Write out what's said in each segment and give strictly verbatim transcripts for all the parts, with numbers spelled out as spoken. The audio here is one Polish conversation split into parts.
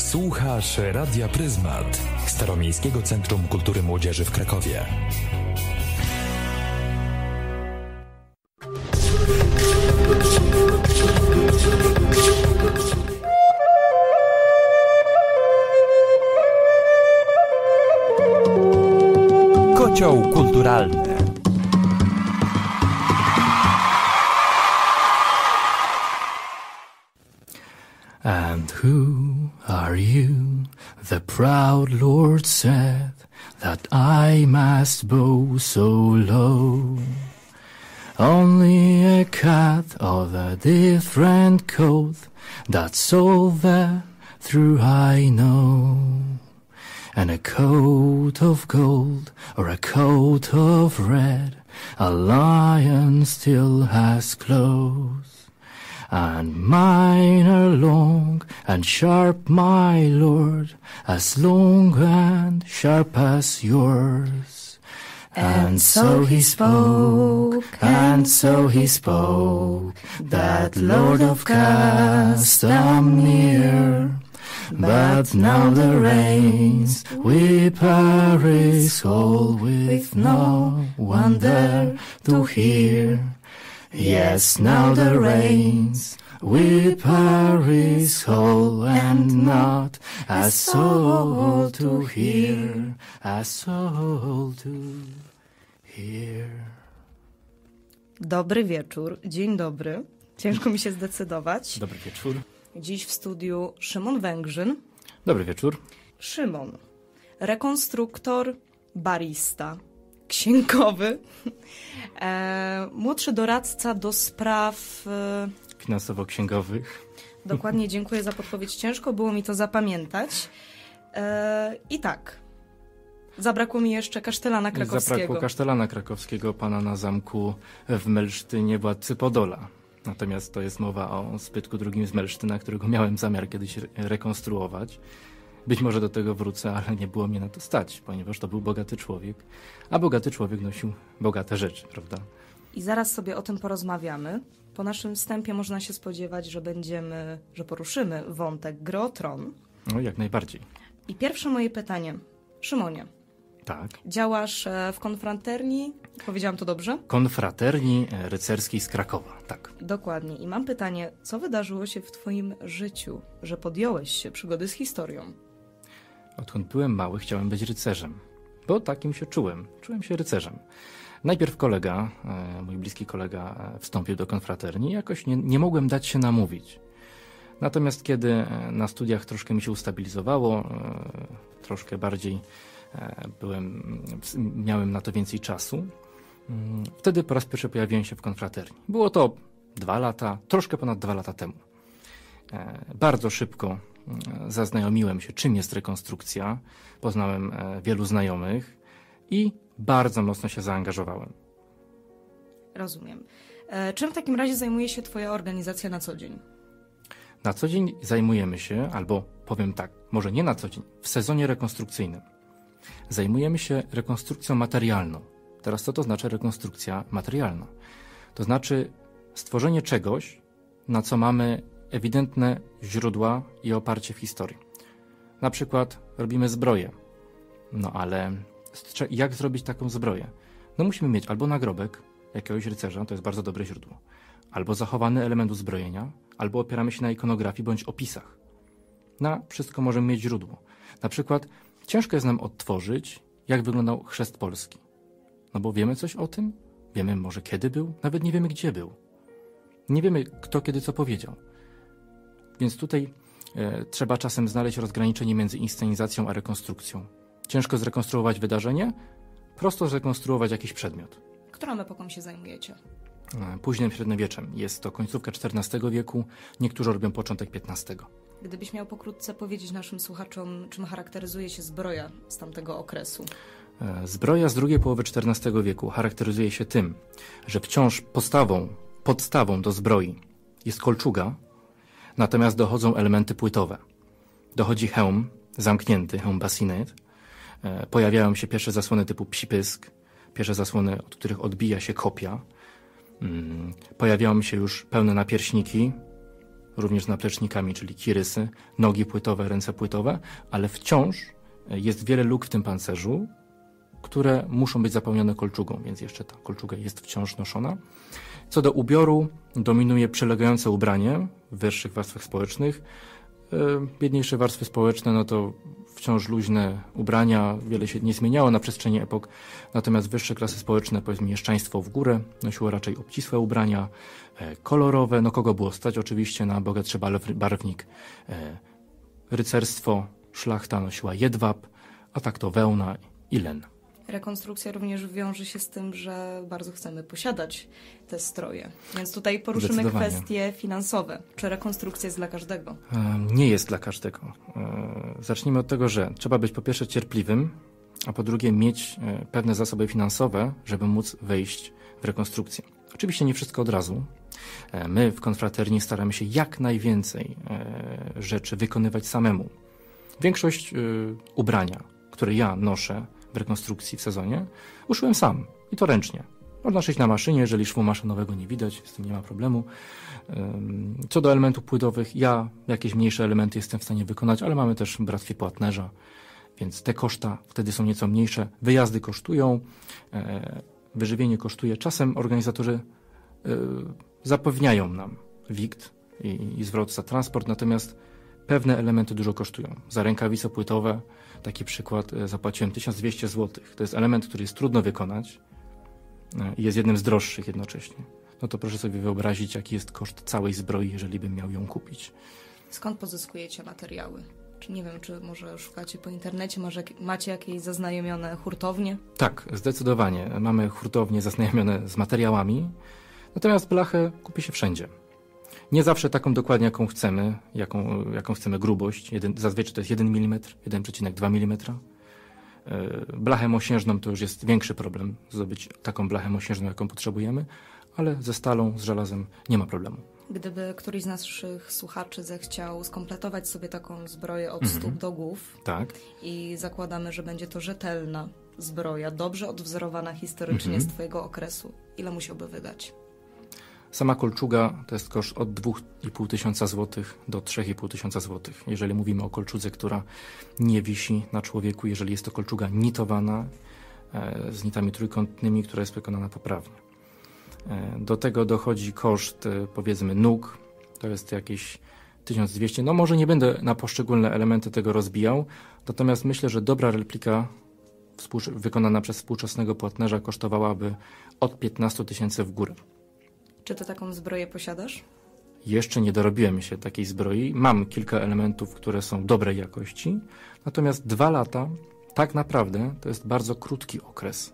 Słuchasz Radia Pryzmat, Staromiejskiego Centrum Kultury Młodzieży w Krakowie. Kocioł kulturalny. And who are you? The proud Lord said that I must bow so low. Only a cat of a different coat, that's all that through I know. And a coat of gold or a coat of red, a lion still has clothes. And mine are long and sharp, my lord, as long and sharp as yours. And so he spoke, and so he spoke, that Lord of Castamere. But now the rains whip Paris all with no one there to hear. Yes, now the rains whip Paris whole, and not a soul to hear, a soul to hear. Dobry wieczór, dzień dobry. Ciężko mi się zdecydować. Dobry wieczór. Dziś w studiu Szymon Węgrzyn. Dobry wieczór. Szymon, rekonstruktor, barista, księgowy, e, młodszy doradca do spraw e, finansowo-księgowych. Dokładnie, dziękuję za podpowiedź. Ciężko było mi to zapamiętać. E, I tak, zabrakło mi jeszcze kasztelana krakowskiego. Zabrakło kasztelana krakowskiego, pana na zamku w Melsztynie, władcy Podola. Natomiast to jest mowa o Zbytku drugim z Melsztyna, którego miałem zamiar kiedyś rekonstruować. Być może do tego wrócę, ale nie było mnie na to stać, ponieważ to był bogaty człowiek, a bogaty człowiek nosił bogate rzeczy, prawda? I zaraz sobie o tym porozmawiamy. Po naszym wstępie można się spodziewać, że będziemy, że poruszymy wątek Gry o Tron. No, jak najbardziej. I pierwsze moje pytanie. Szymonie. Tak. Działasz w konfraterni, powiedziałam to dobrze? Konfraterni rycerskiej z Krakowa, tak. Dokładnie. I mam pytanie, co wydarzyło się w twoim życiu, że podjąłeś się przygody z historią? Odkąd byłem mały, chciałem być rycerzem, bo takim się czułem. Czułem się rycerzem. Najpierw kolega, mój bliski kolega wstąpił do konfraterni i jakoś nie, nie mogłem dać się namówić. Natomiast kiedy na studiach troszkę mi się ustabilizowało, troszkę bardziej byłem, miałem na to więcej czasu, wtedy po raz pierwszy pojawiłem się w konfraterni. Było to dwa lata, troszkę ponad dwa lata temu. Bardzo szybko zaznajomiłem się, czym jest rekonstrukcja, poznałem wielu znajomych i bardzo mocno się zaangażowałem. Rozumiem. E, czym w takim razie zajmuje się twoja organizacja na co dzień? Na co dzień zajmujemy się, albo powiem tak, może nie na co dzień, w sezonie rekonstrukcyjnym. Zajmujemy się rekonstrukcją materialną. Teraz co to znaczy rekonstrukcja materialna? To znaczy stworzenie czegoś, na co mamy ewidentne źródła i oparcie w historii. Na przykład robimy zbroję. No ale jak zrobić taką zbroję? No musimy mieć albo nagrobek jakiegoś rycerza, to jest bardzo dobre źródło, albo zachowany element uzbrojenia, albo opieramy się na ikonografii bądź opisach. Na wszystko możemy mieć źródło. Na przykład ciężko jest nam odtworzyć, jak wyglądał chrzest Polski. No bo wiemy coś o tym, wiemy może kiedy był, nawet nie wiemy gdzie był. Nie wiemy kto kiedy co powiedział. Więc tutaj e, trzeba czasem znaleźć rozgraniczenie między inscenizacją a rekonstrukcją. Ciężko zrekonstruować wydarzenie, prosto zrekonstruować jakiś przedmiot. Którą epoką się zajmujecie? E, późnym średniowieczem. Jest to końcówka czternastego wieku, niektórzy robią początek piętnastego. Gdybyś miał pokrótce powiedzieć naszym słuchaczom, czym charakteryzuje się zbroja z tamtego okresu? E, zbroja z drugiej połowy czternastego wieku charakteryzuje się tym, że wciąż podstawą, podstawą do zbroi jest kolczuga, natomiast dochodzą elementy płytowe. Dochodzi hełm zamknięty, hełm bassinet. E, pojawiają się pierwsze zasłony typu psi pysk, pierwsze zasłony, od których odbija się kopia. Mm, pojawiają się już pełne napierśniki, również z naplecznikami, czyli kirysy, nogi płytowe, ręce płytowe, ale wciąż jest wiele luk w tym pancerzu, które muszą być zapełnione kolczugą, więc jeszcze ta kolczuga jest wciąż noszona. Co do ubioru, dominuje przylegające ubranie w wyższych warstwach społecznych. Biedniejsze warstwy społeczne, no to wciąż luźne ubrania, wiele się nie zmieniało na przestrzeni epok, natomiast wyższe klasy społeczne, powiedzmy mieszczaństwo w górę, nosiło raczej obcisłe ubrania, kolorowe, no kogo było stać oczywiście na bogatszy barwnik. Rycerstwo, szlachta nosiła jedwab, a tak to wełna i len. Rekonstrukcja również wiąże się z tym, że bardzo chcemy posiadać te stroje. Więc tutaj poruszymy kwestie finansowe. Czy rekonstrukcja jest dla każdego? Nie jest dla każdego. Zacznijmy od tego, że trzeba być po pierwsze cierpliwym, a po drugie mieć pewne zasoby finansowe, żeby móc wejść w rekonstrukcję. Oczywiście nie wszystko od razu. My w Konfraterni staramy się jak najwięcej rzeczy wykonywać samemu. Większość ubrania, które ja noszę w rekonstrukcji w sezonie, uszyłem sam i to ręcznie. Można szyć na maszynie, jeżeli szwu maszynowego nie widać, z tym nie ma problemu. Co do elementów płytowych, ja jakieś mniejsze elementy jestem w stanie wykonać, ale mamy też bractwie płatnerza, więc te koszta wtedy są nieco mniejsze. Wyjazdy kosztują, wyżywienie kosztuje. Czasem organizatorzy zapewniają nam wikt i, i zwrot za transport, natomiast pewne elementy dużo kosztują. Za rękawice płytowe, taki przykład, zapłaciłem tysiąc dwieście złotych. To jest element, który jest trudno wykonać i jest jednym z droższych jednocześnie. No to proszę sobie wyobrazić, jaki jest koszt całej zbroi, jeżeli bym miał ją kupić. Skąd pozyskujecie materiały? Czy nie wiem, czy może szukacie po internecie, może macie jakieś zaznajomione hurtownie? Tak, zdecydowanie. Mamy hurtownie zaznajomione z materiałami, natomiast blachę kupi się wszędzie. Nie zawsze taką dokładnie, jaką chcemy, jaką, jaką chcemy grubość. Jeden, zazwyczaj to jest jeden milimetr, jeden przecinek dwa milimetra. Blachę mosiężną to już jest większy problem, zdobyć taką blachę mosiężną, jaką potrzebujemy, ale ze stalą, z żelazem nie ma problemu. Gdyby któryś z naszych słuchaczy zechciał skompletować sobie taką zbroję od Mhm. stóp do głów, Tak. i zakładamy, że będzie to rzetelna zbroja, dobrze odwzorowana historycznie Mhm. z twojego okresu, ile musiałby wydać? Sama kolczuga to jest koszt od dwa i pół tysiąca złotych do trzy i pół tysiąca złotych. Jeżeli mówimy o kolczudze, która nie wisi na człowieku, jeżeli jest to kolczuga nitowana, e, z nitami trójkątnymi, która jest wykonana poprawnie. E, do tego dochodzi koszt, e, powiedzmy, nóg. To jest jakieś tysiąc dwieście. No może nie będę na poszczególne elementy tego rozbijał, natomiast myślę, że dobra replika wykonana przez współczesnego płatnerza kosztowałaby od piętnastu tysięcy w górę. Czy ty taką zbroję posiadasz? Jeszcze nie dorobiłem się takiej zbroi. Mam kilka elementów, które są dobrej jakości, natomiast dwa lata tak naprawdę to jest bardzo krótki okres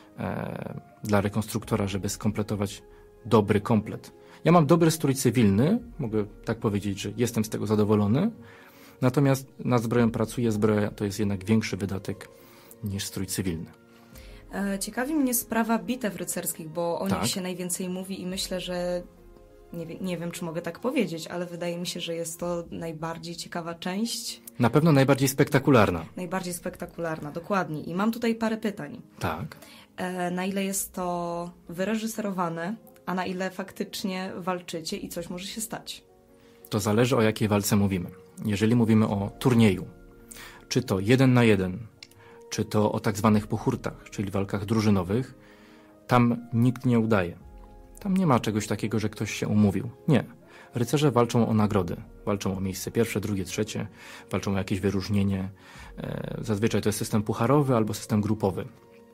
e, dla rekonstruktora, żeby skompletować dobry komplet. Ja mam dobry strój cywilny, mogę tak powiedzieć, że jestem z tego zadowolony, natomiast nad zbroją pracuję. Zbroja to jest jednak większy wydatek niż strój cywilny. Ciekawi mnie sprawa bitew rycerskich, bo o Tak. nich się najwięcej mówi i myślę, że nie, wie, nie wiem, czy mogę tak powiedzieć, ale wydaje mi się, że jest to najbardziej ciekawa część. Na pewno najbardziej spektakularna. Najbardziej spektakularna, dokładnie. I mam tutaj parę pytań. Tak. E, na ile jest to wyreżyserowane, a na ile faktycznie walczycie i coś może się stać? To zależy, o jakiej walce mówimy. Jeżeli mówimy o turnieju, czy to jeden na jeden, czy to o tak zwanych puchurtach, czyli walkach drużynowych, tam nikt nie udaje. Tam nie ma czegoś takiego, że ktoś się umówił. Nie. Rycerze walczą o nagrody. Walczą o miejsce pierwsze, drugie, trzecie. Walczą o jakieś wyróżnienie. Zazwyczaj to jest system pucharowy albo system grupowy.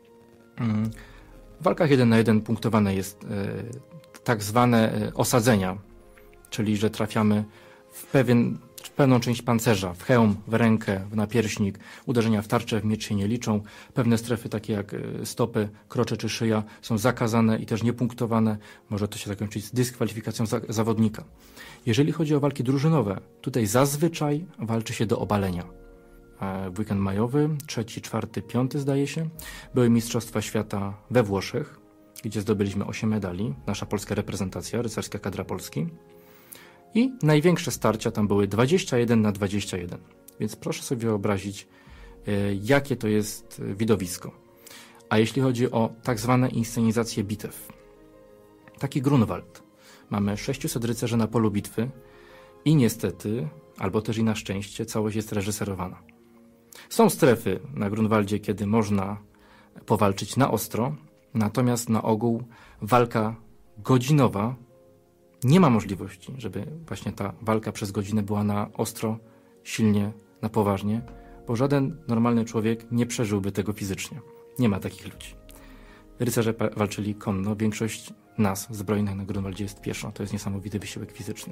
W walkach jeden na jeden punktowane jest tak zwane osadzenia, czyli że trafiamy w pewien w pewną część pancerza, w hełm, w rękę, w napierśnik. Uderzenia w tarczę, w miecz się nie liczą. Pewne strefy, takie jak stopy, krocze czy szyja, są zakazane i też niepunktowane. Może to się zakończyć z dyskwalifikacją za zawodnika. Jeżeli chodzi o walki drużynowe, tutaj zazwyczaj walczy się do obalenia. W weekend majowy, trzeci, czwarty, piąty zdaje się, były Mistrzostwa Świata we Włoszech, gdzie zdobyliśmy osiem medali. Nasza polska reprezentacja, rycerska kadra Polski. I największe starcia tam były dwadzieścia jeden na dwadzieścia jeden. Więc proszę sobie wyobrazić, jakie to jest widowisko. A jeśli chodzi o tak zwane inscenizacje bitew, taki Grunwald. Mamy sześciuset rycerzy na polu bitwy I niestety, albo też i na szczęście, całość jest reżyserowana. Są strefy na Grunwaldzie, kiedy można powalczyć na ostro, natomiast na ogół walka godzinowa nie ma możliwości, żeby właśnie ta walka przez godzinę była na ostro, silnie, na poważnie, bo żaden normalny człowiek nie przeżyłby tego fizycznie. Nie ma takich ludzi. Rycerze walczyli konno, większość nas zbrojnych na Grunwaldzie jest pieszo. To jest niesamowity wysiłek fizyczny.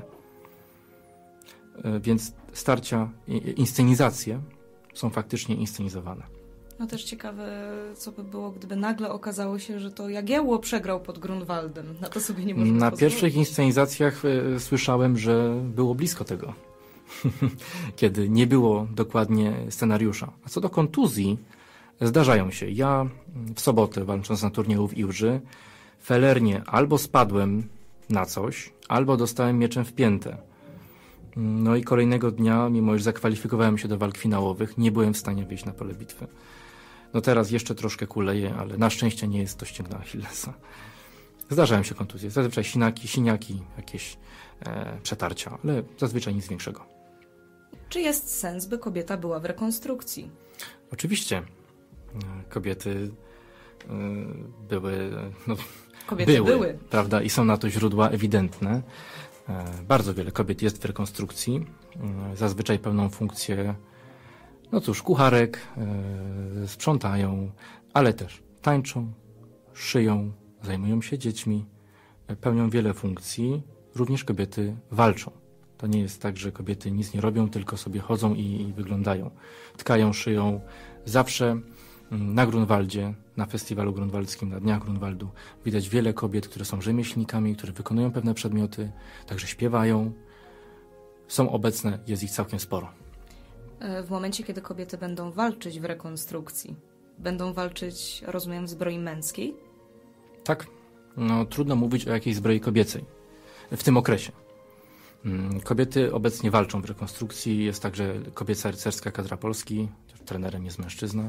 Więc starcia, inscenizacje są faktycznie inscenizowane. No też ciekawe, co by było, gdyby nagle okazało się, że to Jagiełło przegrał pod Grunwaldem. Na to sobie nie możemy Na pozwolić. pierwszych inscenizacjach y, słyszałem, że było blisko tego. Kiedy nie było dokładnie scenariusza. A co do kontuzji, zdarzają się. Ja w sobotę, walcząc na turnieju w Iłży, felernie albo spadłem na coś, albo dostałem mieczem w piętę. No i kolejnego dnia, mimo iż zakwalifikowałem się do walk finałowych, nie byłem w stanie wyjść na pole bitwy. No teraz jeszcze troszkę kuleję, ale na szczęście nie jest to ścięgno Achillesa. Zdarzają się kontuzje, zazwyczaj sinaki, siniaki, jakieś e, przetarcia, ale zazwyczaj nic większego. Czy jest sens, by kobieta była w rekonstrukcji? Oczywiście. Kobiety y, były, no, Kobiety były, były, prawda, i są na to źródła ewidentne. E, bardzo wiele kobiet jest w rekonstrukcji. E, zazwyczaj pełną funkcję, no cóż, kucharek, e, sprzątają, ale też tańczą, szyją, zajmują się dziećmi, e, pełnią wiele funkcji. Również kobiety walczą. To nie jest tak, że kobiety nic nie robią, tylko sobie chodzą i, i wyglądają. Tkają, szyją. Zawsze na Grunwaldzie, na festiwalu grunwaldzkim, na Dniach Grunwaldu widać wiele kobiet, które są rzemieślnikami, które wykonują pewne przedmioty, także śpiewają. Są obecne, jest ich całkiem sporo. W momencie, kiedy kobiety będą walczyć w rekonstrukcji, będą walczyć, rozumiem, w zbroi męskiej? Tak. No, trudno mówić o jakiejś zbroi kobiecej w tym okresie. Kobiety obecnie walczą w rekonstrukcji. Jest także kobieca rycerska kadra Polski. Trenerem jest mężczyzna.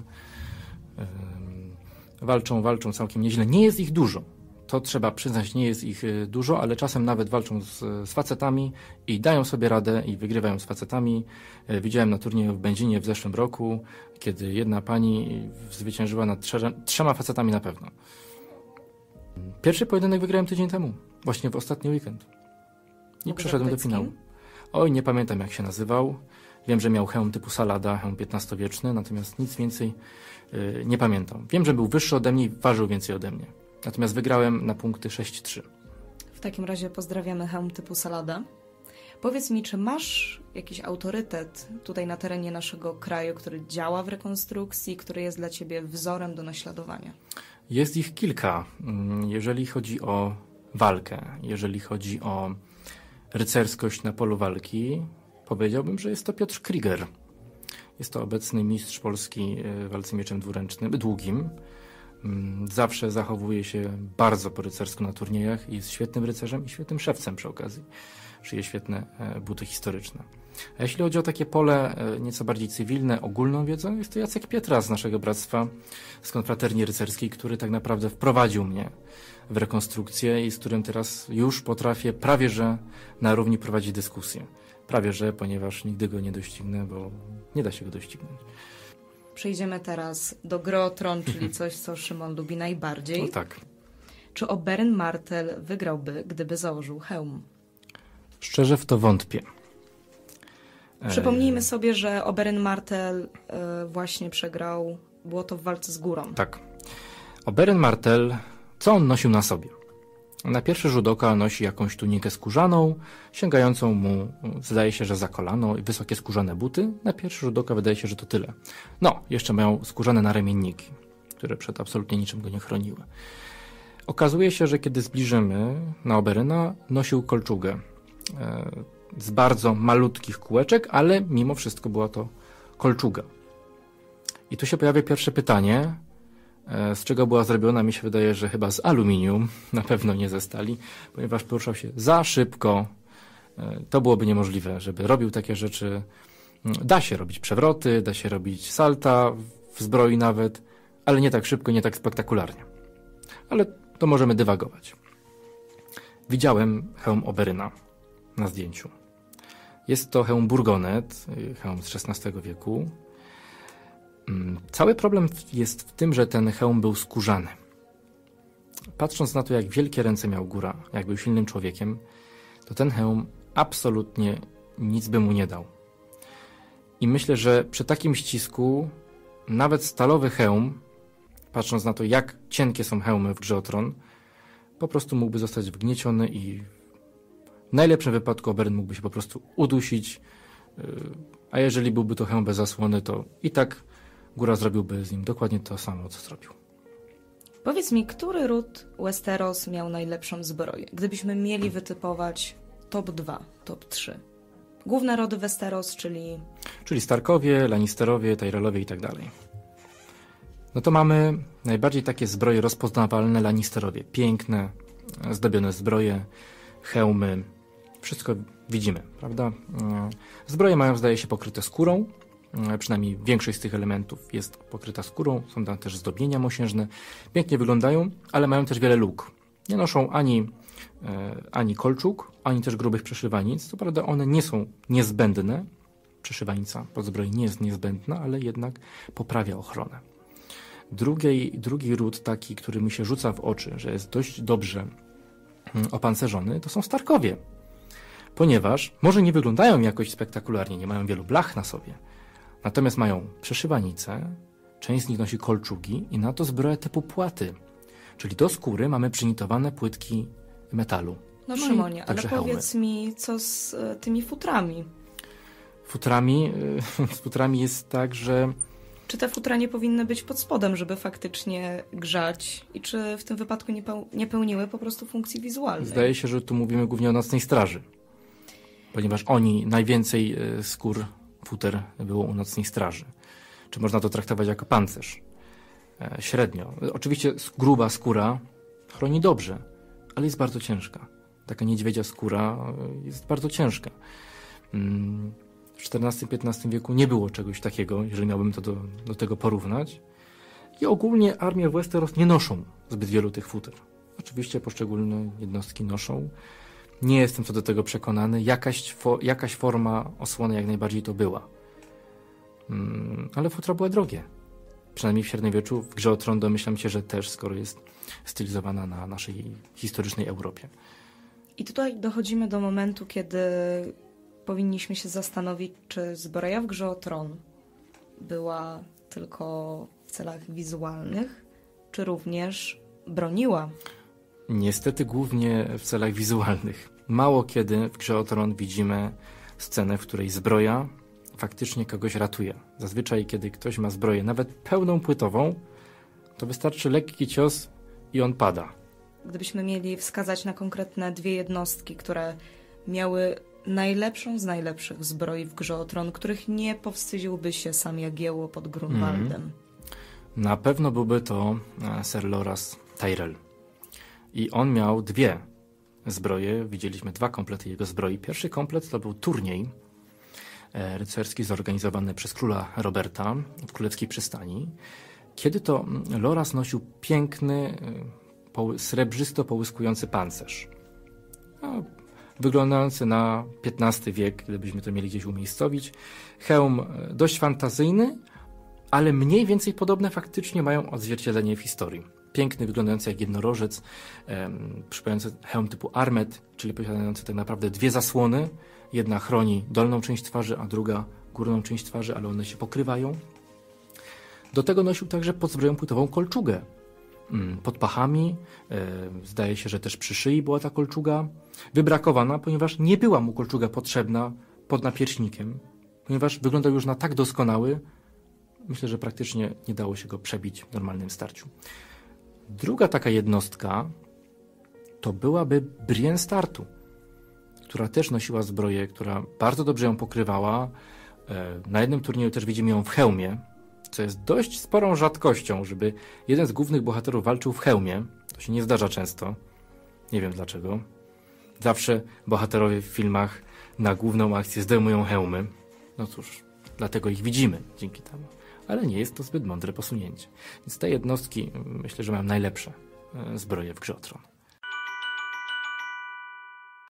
Walczą, walczą całkiem nieźle. Nie jest ich dużo. To trzeba przyznać, nie jest ich dużo, ale czasem nawet walczą z, z facetami i dają sobie radę i wygrywają z facetami. Widziałem na turnieju w Będzinie w zeszłym roku, kiedy jedna pani zwyciężyła nad trze- trzema facetami na pewno. Pierwszy pojedynek wygrałem tydzień temu, właśnie w ostatni weekend. I przeszedłem do finału. Oj, nie pamiętam jak się nazywał. Wiem, że miał hełm typu Salada, hełm piętnastowieczny, natomiast nic więcej yy, nie pamiętam. Wiem, że był wyższy ode mnie i ważył więcej ode mnie. Natomiast wygrałem na punkty sześć trzy. W takim razie pozdrawiamy hełm typu Salada. Powiedz mi, czy masz jakiś autorytet tutaj na terenie naszego kraju, który działa w rekonstrukcji, który jest dla ciebie wzorem do naśladowania? Jest ich kilka. Jeżeli chodzi o walkę, jeżeli chodzi o rycerskość na polu walki, powiedziałbym, że jest to Piotr Krieger. Jest to obecny mistrz Polski w walce mieczem dwuręcznym, długim. Zawsze zachowuje się bardzo po rycersku na turniejach i jest świetnym rycerzem i świetnym szewcem przy okazji. Szyje świetne buty historyczne. A jeśli chodzi o takie pole nieco bardziej cywilne, ogólną wiedzą, jest to Jacek Pietra z naszego bractwa, z konfraterni rycerskiej, który tak naprawdę wprowadził mnie w rekonstrukcję i z którym teraz już potrafię prawie że na równi prowadzić dyskusję. Prawie że, ponieważ nigdy go nie doścignę, bo nie da się go doścignąć. Przejdziemy teraz do gry o tron, czyli coś, co Szymon lubi najbardziej. No tak. Czy Oberyn Martell wygrałby, gdyby założył hełm? Szczerze w to wątpię. Przypomnijmy sobie, że Oberyn Martell właśnie przegrał, było to w walce z górą. Tak. Oberyn Martell, co on nosił na sobie? Na pierwszy rzut oka nosi jakąś tunikę skórzaną, sięgającą mu, zdaje się, że za kolano i wysokie skórzane buty. Na pierwszy rzut oka wydaje się, że to tyle. No, jeszcze mają skórzane naramienniki, które przed absolutnie niczym go nie chroniły. Okazuje się, że kiedy zbliżymy na Oberyna, nosił kolczugę e, z bardzo malutkich kółeczek, ale mimo wszystko była to kolczuga. I tu się pojawia pierwsze pytanie, z czego była zrobiona, mi się wydaje, że chyba z aluminium, na pewno nie ze stali, ponieważ poruszał się za szybko. To byłoby niemożliwe, żeby robił takie rzeczy. Da się robić przewroty, da się robić salta w zbroi nawet, ale nie tak szybko, nie tak spektakularnie. Ale to możemy dywagować. Widziałem hełm Oberyna na zdjęciu. Jest to hełm Burgonet, hełm z szesnastego wieku. Cały problem jest w tym, że ten hełm był skórzany. Patrząc na to, jak wielkie ręce miał góra, jak był silnym człowiekiem, to ten hełm absolutnie nic by mu nie dał. I myślę, że przy takim ścisku nawet stalowy hełm, patrząc na to, jak cienkie są hełmy w grze o Tron, po prostu mógłby zostać wgnieciony i w najlepszym wypadku Oberyn mógłby się po prostu udusić, a jeżeli byłby to hełm bez zasłony, to i tak góra zrobiłby z nim dokładnie to samo, co zrobił. Powiedz mi, który ród Westeros miał najlepszą zbroję? Gdybyśmy mieli wytypować top dwa, top trzy. Główne rody Westeros, czyli... Czyli Starkowie, Lannisterowie, Tyrellowie i tak dalej. No to mamy najbardziej takie zbroje rozpoznawalne Lannisterowie. Piękne, zdobione zbroje, hełmy. Wszystko widzimy, prawda? Zbroje mają, zdaje się, pokryte skórą. Przynajmniej większość z tych elementów jest pokryta skórą. Są tam też zdobienia mosiężne. Pięknie wyglądają, ale mają też wiele luk. Nie noszą ani, e, ani kolczuk, ani też grubych przeszywanic. Co prawda one nie są niezbędne. Przeszywanica pod zbroi nie jest niezbędna, ale jednak poprawia ochronę. Drugi, drugi ród taki, który mi się rzuca w oczy, że jest dość dobrze opancerzony, to są Starkowie. Ponieważ może nie wyglądają jakoś spektakularnie, nie mają wielu blach na sobie, natomiast mają przeszywanice, część z nich nosi kolczugi i na to zbroję typu płaty. Czyli do skóry mamy przynitowane płytki metalu. No, no Szymonie, ale hełmy. Powiedz mi, co z e, tymi futrami? Futrami, y, z futrami jest tak, że... Czy te futra nie powinny być pod spodem, żeby faktycznie grzać? I czy w tym wypadku nie, peł- nie pełniły po prostu funkcji wizualnej? Zdaje się, że tu mówimy głównie o Nocnej Straży. Ponieważ oni, najwięcej y, skór, futer było u Nocnej Straży. Czy można to traktować jako pancerz? E, średnio. Oczywiście gruba skóra chroni dobrze, ale jest bardzo ciężka. Taka niedźwiedzia skóra jest bardzo ciężka. Mm, w czternastym piętnastym wieku nie było czegoś takiego, jeżeli miałbym to do, do tego porównać. I ogólnie armie Westeros nie noszą zbyt wielu tych futer. Oczywiście poszczególne jednostki noszą. Nie jestem co do tego przekonany. Jakaś, fo, jakaś forma osłony jak najbardziej to była. Mm, ale futra były drogie. Przynajmniej w średniowieczu, w grze o Tron domyślam się, że też, skoro jest stylizowana na naszej historycznej Europie. I tutaj dochodzimy do momentu, kiedy powinniśmy się zastanowić, czy zbroja w grze o Tron była tylko w celach wizualnych, czy również broniła. Niestety głównie w celach wizualnych. Mało kiedy w grze o Tron widzimy scenę, w której zbroja faktycznie kogoś ratuje. Zazwyczaj, kiedy ktoś ma zbroję, nawet pełną płytową, to wystarczy lekki cios i on pada. Gdybyśmy mieli wskazać na konkretne dwie jednostki, które miały najlepszą z najlepszych zbroi w grze o Tron, których nie powstydziłby się sam Jagiełło pod Grunwaldem. Mm. Na pewno byłby to Ser Loras Tyrell. I on miał dwie zbroje. Widzieliśmy dwa komplety jego zbroi. Pierwszy komplet to był turniej rycerski zorganizowany przez króla Roberta w Królewskiej Przystani. Kiedy to Loras nosił piękny, srebrzysto połyskujący pancerz. No, wyglądający na piętnasty wiek, gdybyśmy to mieli gdzieś umiejscowić. Hełm dość fantazyjny, ale mniej więcej podobne faktycznie mają odzwierciedlenie w historii. Piękny, wyglądający jak jednorożec, um, przypominający hełm typu armet, czyli posiadający tak naprawdę dwie zasłony. Jedna chroni dolną część twarzy, a druga górną część twarzy, ale one się pokrywają. Do tego nosił także pod zbroją płytową kolczugę. Pod pachami, e, zdaje się, że też przy szyi była ta kolczuga. Wybrakowana, ponieważ nie była mu kolczuga potrzebna pod napierśnikiem, ponieważ wyglądał już na tak doskonały, myślę, że praktycznie nie dało się go przebić w normalnym starciu. Druga taka jednostka to byłaby Brienne Startu, która też nosiła zbroję, która bardzo dobrze ją pokrywała. E, na jednym turnieju też widzimy ją w hełmie, co jest dość sporą rzadkością, żeby jeden z głównych bohaterów walczył w hełmie. To się nie zdarza często. Nie wiem dlaczego. Zawsze bohaterowie w filmach na główną akcję zdejmują hełmy. No cóż, dlatego ich widzimy dzięki temu. Ale nie jest to zbyt mądre posunięcie. Więc te jednostki myślę, że mają najlepsze zbroje w grze o Tron.